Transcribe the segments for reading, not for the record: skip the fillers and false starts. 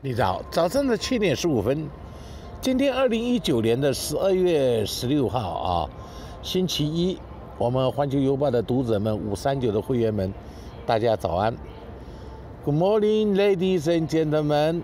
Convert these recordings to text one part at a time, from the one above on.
你早，早上的7点15分，今天2019年的12月16号啊，星期一，我们环球邮报的读者们，539的会员们，大家早安。Good morning, ladies and gentlemen.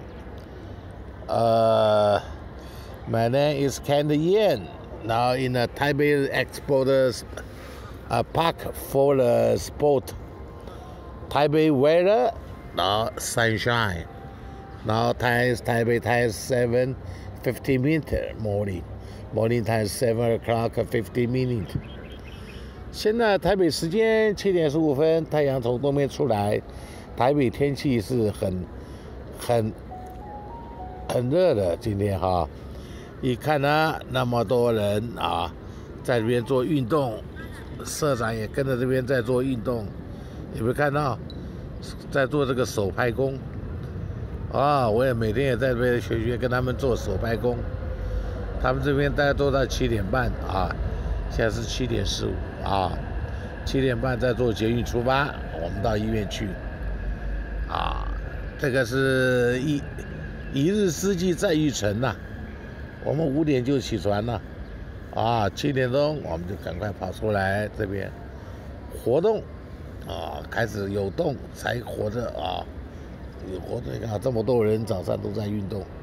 My name is Ken Yan. Now in the Taipei Exporters Park for the sport. Taipei weather, now sunshine.Now Taipei time 7:50 morning time 7 o'clock 50 minutes。现在台北时间7点15分，太阳从东边出来，台北天气是很热的。今天哈，一看呢，那么多人啊，在这边做运动，社长也跟着这边在做运动，有没有看到？在做这个手拍功。我也每天也在这边学跟他们做手拍功。他们这边大概做到7点半啊，现在是7点15啊，7点半再坐捷运出发，我们到医院去啊。这个是一日之计在于晨呐。我们5点就起床了啊，7点钟我们就赶快跑出来这边活动啊，开始有动才活着啊。有活动，你看这么多人早上都在运动。